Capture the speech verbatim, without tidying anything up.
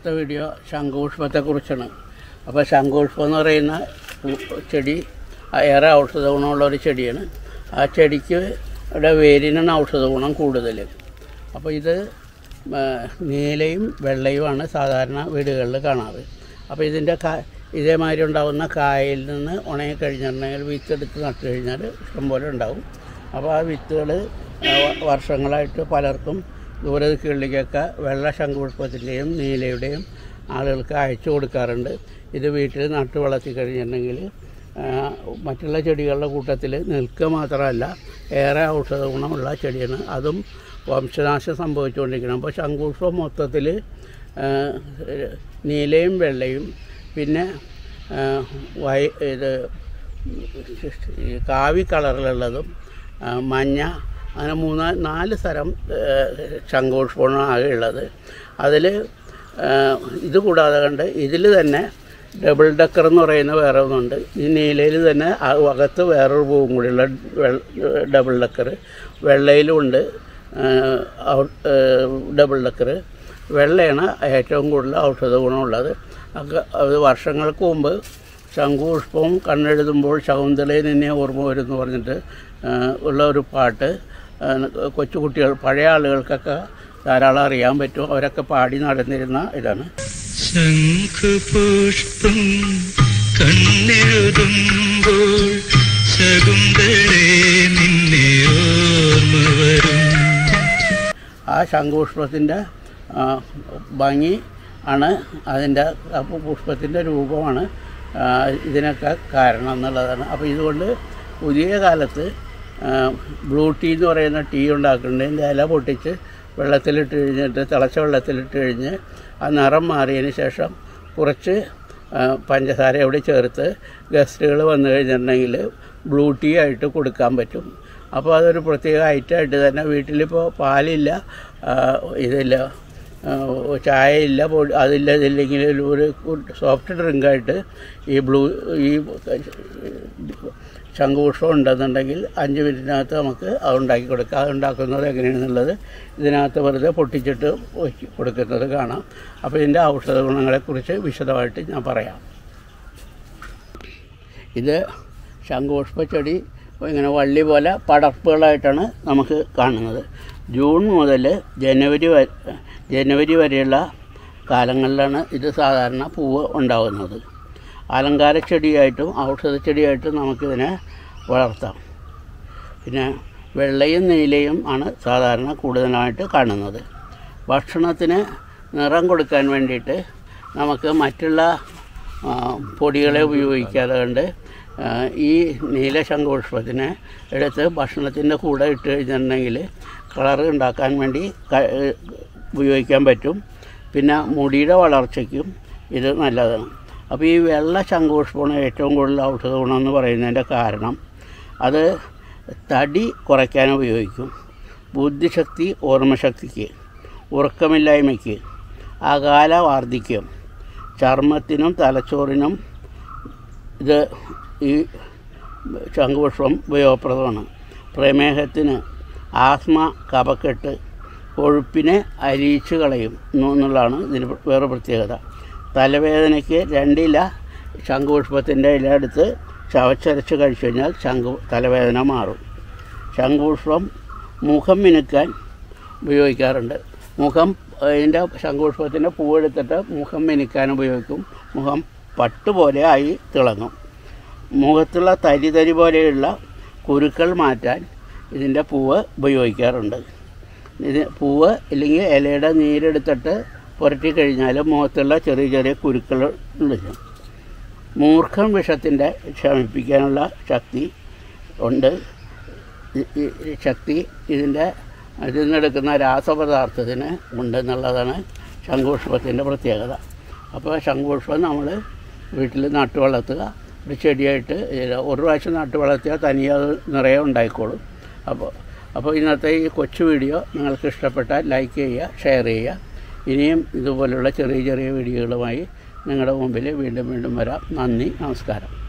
ഇന്നത്തെ വീഡിയോ ശംഖുപുഷ്പത്തെക്കുറിച്ചാണ്. അപ്പോൾ ശംഖുപുഷ്പം എന്ന് പറയുന്ന ചെടി ഏറെ ഔഷധ ഗുണമുള്ള ഒരു ചെടിയാണ്. ആ ചെടിക്ക് ഇവിടെ വേരിനാണ് ഔഷധ ഗുണം കൂടുതൽ. അപ്പോൾ ഇത് നീലയും വെള്ളയുമാണ് സാധാരണ വീടുകളിൽ കാണാറ്. അപ്പോൾ ഇതിൻ്റെ കാ ഇതേമാതിരി ഉണ്ടാകുന്ന കായയിൽ നിന്ന് ഉണങ്ങിക്കഴിഞ്ഞിട്ടുണ്ടെങ്കിൽ വിത്തെടുത്ത് നട്ടു കഴിഞ്ഞാൽ ഇഷ്ടംപോലെ ഉണ്ടാവും. അപ്പോൾ ആ വിത്തുകൾ വർഷങ്ങളായിട്ട് പലർക്കും ദൂരദിക്കുകളിലേക്കൊക്കെ വെള്ള ശംഖുപുഷ്പത്തിൻ്റെയും നീലയുടെയും ആളുകൾക്ക് അയച്ചു കൊടുക്കാറുണ്ട്. ഇത് വീട്ടിൽ നട്ടു വളർത്തി കഴിഞ്ഞിട്ടുണ്ടെങ്കിൽ മറ്റുള്ള ചെടികളുടെ കൂട്ടത്തിൽ നിൽക്കുക മാത്രമല്ല ഏറെ ഔഷധ ഗുണമുള്ള ചെടിയാണ്. അതും വംശനാശം സംഭവിച്ചുകൊണ്ടിരിക്കണം. അപ്പോൾ ശംഖുപുഷ്പം മൊത്തത്തിൽ നീലയും വെള്ളയും പിന്നെ വൈ ഇത് കാവി കളറിലുള്ളതും മഞ്ഞ അങ്ങനെ മൂന്ന് നാല് തരം ശംഖുപുഷ്പമാണ് ആകെ ഉള്ളത്. അതിൽ ഇത് കൂടാതെ കണ്ട് ഇതിൽ തന്നെ ഡബിൾ ഡക്കർ എന്ന് പറയുന്ന വേറെ ഒന്നുണ്ട്. ഈ നീലയിൽ തന്നെ അകത്ത് വേറൊരു പൂവും കൂടിയുള്ള ഡബിൾ ഡക്കർ, വെള്ളയിലുമുണ്ട് ഡബിൾ ഡക്കർ. വെള്ളയാണ് ഏറ്റവും കൂടുതൽ ഔഷധ ഗുണമുള്ളത്. അത് വർഷങ്ങൾക്ക് മുമ്പ് ശംഖുപുഷ്പം കണ്ണെഴുതുമ്പോൾ ശകുന്തളയിൽ നിന്നെ ഓർമ്മ വരുമെന്ന് പറഞ്ഞിട്ട് ഉള്ള ഒരു പാട്ട് കൊച്ചുകുട്ടികൾ പഴയ ആളുകൾക്കൊക്കെ ധാരാളം അറിയാൻ പറ്റും. അവരൊക്കെ പാടി നടന്നിരുന്ന ഇതാണ്. ശംഖുപുഷ്പം കണ്ണെഴുതുമ്പോൾ ശകുന്തളേ നിന്നെ ഓർമ്മ വരും. ആ ശംഖുപുഷ്പത്തിൻ്റെ ഭംഗി ആണ് അതിൻ്റെ പുഷ്പത്തിൻ്റെ രൂപമാണ് ഇതിനൊക്കെ കാരണം എന്നുള്ളതാണ്. അപ്പോൾ ഇതുകൊണ്ട് പുതിയ കാലത്ത് ബ്ലൂ ടീ എന്ന് പറയുന്ന ടീ ഉണ്ടാക്കുന്നുണ്ട്. ഇതിൻ്റെ ഇല പൊട്ടിച്ച് വെള്ളത്തിലിട്ട് കഴിഞ്ഞിട്ട് തിളച്ച വെള്ളത്തിലിട്ട് കഴിഞ്ഞ് ആ നിറം മാറിയതിന് ശേഷം കുറച്ച് പഞ്ചസാര അവിടെ ചേർത്ത് ഗസ്റ്റുകൾ വന്നു കഴിഞ്ഞിട്ടുണ്ടെങ്കിൽ ബ്ലൂ ടീ ആയിട്ട് കൊടുക്കാൻ പറ്റും. അപ്പോൾ അതൊരു പ്രത്യേക ഐറ്റമായിട്ട് തന്നെ വീട്ടിലിപ്പോൾ പാലില്ല, ഇതില്ല, ചായ ഇല്ല, അതില്ല, ഇതില്ലെങ്കിൽ ഒരു സോഫ്റ്റ് ഡ്രിങ്കായിട്ട് ഈ ബ്ലൂ ഈ ശംഖുപുഷ്പം ഉണ്ടെന്നുണ്ടെങ്കിൽ അഞ്ച് മിനിറ്റിനകത്ത് നമുക്ക് അത് ഉണ്ടാക്കി കൊടുക്കാം. അത് ഉണ്ടാക്കുന്നത് എങ്ങനെയാണെന്നുള്ളത് ഇതിനകത്ത് വെറുതെ പൊട്ടിച്ചിട്ട് കൊടുക്കുന്നത് കാണാം. അപ്പോൾ ഇതിൻ്റെ ഔഷധ ഗുണങ്ങളെക്കുറിച്ച് വിശദമായിട്ട് ഞാൻ പറയാം. ഇത് ശംഖുപുഷ്പ ചെടി ഇങ്ങനെ വള്ളി പോലെ പടർപ്പുകളായിട്ടാണ് നമുക്ക് കാണുന്നത്. ജൂൺ മുതൽ ജനുവരി വരെ ജനുവരി വരെയുള്ള കാലങ്ങളിലാണ് ഇത് സാധാരണ പൂവ് ഉണ്ടാകുന്നത്. അലങ്കാര ചെടിയായിട്ടും ഔഷധ ചെടിയായിട്ടും നമുക്കിതിനെ വളർത്താം. പിന്നെ വെള്ളയും നീലയും ആണ് സാധാരണ കൂടുതലായിട്ട് കാണുന്നത്. ഭക്ഷണത്തിന് നിറം കൊടുക്കാൻ വേണ്ടിയിട്ട് നമുക്ക് മറ്റുള്ള പൊടികളെ ഉപയോഗിക്കാതെ കണ്ട് ഈ നീല ശംഖുപുഷ്പത്തിനെ എടുത്ത് ഭക്ഷണത്തിൻ്റെ കൂടെ ഇട്ട് കഴിഞ്ഞിട്ടുണ്ടെങ്കിൽ കളറ് ഉണ്ടാക്കാൻ വേണ്ടി ഉപയോഗിക്കാൻ പറ്റും. പിന്നെ മുടിയുടെ വളർച്ചയ്ക്കും ഇത് നല്ലതാണ്. അപ്പോൾ ഈ വെള്ള ശംഖുപുഷ്പമാണ് ഏറ്റവും കൂടുതൽ ഔഷധ ഗുണം എന്ന് പറയുന്നതിൻ്റെ കാരണം അത് തടി കുറയ്ക്കാൻ ഉപയോഗിക്കും. ബുദ്ധിശക്തി, ഓർമ്മശക്തിക്ക്, ഉറക്കമില്ലായ്മയ്ക്ക്, അകാല വാർദ്ധക്യം, ചർമ്മത്തിനും തലച്ചോറിനും ഇത് ഈ ശംഖുപുഷ്പം ഉപയോഗപ്രദമാണ്. പ്രമേഹത്തിന്, ആസ്മ, കഫക്കെട്ട്, കൊഴുപ്പിനെ അരിയിച്ച് കളയും എന്നുള്ളതാണ് ഇതിന് വേറെ പ്രത്യേകത. തലവേദനയ്ക്ക് രണ്ടില ശംഖുപുഷ്പത്തിൻ്റെ ഇല എടുത്ത് ചവച്ചരച്ച് കഴിച്ചു കഴിഞ്ഞാൽ ശംഖു തലവേദന മാറും. ശംഖുപുഷ്പം മുഖം മിനുക്കാൻ ഉപയോഗിക്കാറുണ്ട്. മുഖം ഇതിൻ്റെ ശംഖുപുഷ്പത്തിൻ്റെ പൂവെടുത്തിട്ട് മുഖം മിനുക്കാൻ ഉപയോഗിക്കും. മുഖം പട്ടുപോലെ ആയി തിളങ്ങും. മുഖത്തുള്ള തരി തരി പോലെയുള്ള കുരുക്കൾ മാറ്റാൻ ഇതിൻ്റെ പൂവ് ഉപയോഗിക്കാറുണ്ട്. ഇത് പൂവ് ഇല്ലെങ്കിൽ ഇലയുടെ നീരെടുത്തിട്ട് പുരട്ടി കഴിഞ്ഞാൽ മുഖത്തുള്ള ചെറിയ ചെറിയ കുരുക്കൾ ഉണ്ട്. മൂർഖം വിഷത്തിൻ്റെ ശമിപ്പിക്കാനുള്ള ശക്തി ഉണ്ട്. ശക്തി ഇതിൻ്റെ ഇതിൽ നിന്നെടുക്കുന്ന രാസപദാർത്ഥത്തിന് ഉണ്ടെന്നുള്ളതാണ് ശംഖുപുഷ്പത്തിൻ്റെ പ്രത്യേകത. അപ്പോൾ ശംഖുപുഷ്പം നമ്മൾ വീട്ടിൽ നട്ടു വളർത്തുക. ഒരു ചെടിയായിട്ട് ഒരു പ്രാവശ്യം നട്ടു വളർത്തിയാൽ തനിയെ അത് നിറയെ ഉണ്ടായിക്കോളും. അപ്പോൾ അപ്പോൾ ഇന്നത്തെ ഈ കൊച്ചു വീഡിയോ നിങ്ങൾക്ക് ഇഷ്ടപ്പെട്ടാൽ ലൈക്ക് ചെയ്യുക, ഷെയർ ചെയ്യുക. ഇനിയും ഇതുപോലുള്ള ചെറിയ ചെറിയ വീഡിയോകളുമായി നിങ്ങളുടെ മുമ്പിൽ വീണ്ടും വീണ്ടും വരാം. നന്ദി, നമസ്കാരം.